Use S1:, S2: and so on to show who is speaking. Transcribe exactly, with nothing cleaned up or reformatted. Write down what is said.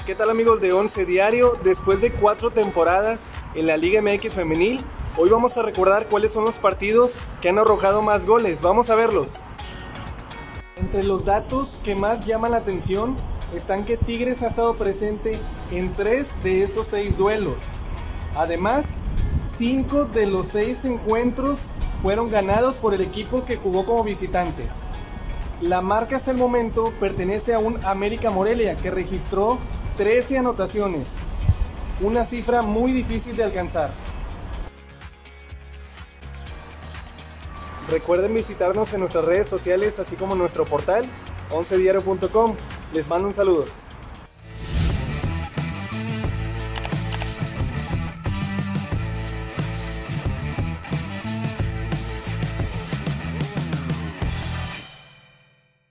S1: ¿Qué tal amigos de Once Diario? Después de cuatro temporadas en la Liga M X Femenil, hoy vamos a recordar cuáles son los partidos que han arrojado más goles. Vamos a verlos. Entre los datos que más llaman la atención están que Tigres ha estado presente en tres de esos seis duelos. Además, cinco de los seis encuentros fueron ganados por el equipo que jugó como visitante. La marca hasta el momento pertenece a un América Morelia que registró trece anotaciones, una cifra muy difícil de alcanzar. Recuerden visitarnos en nuestras redes sociales, así como en nuestro portal once diario punto com. Les mando un saludo.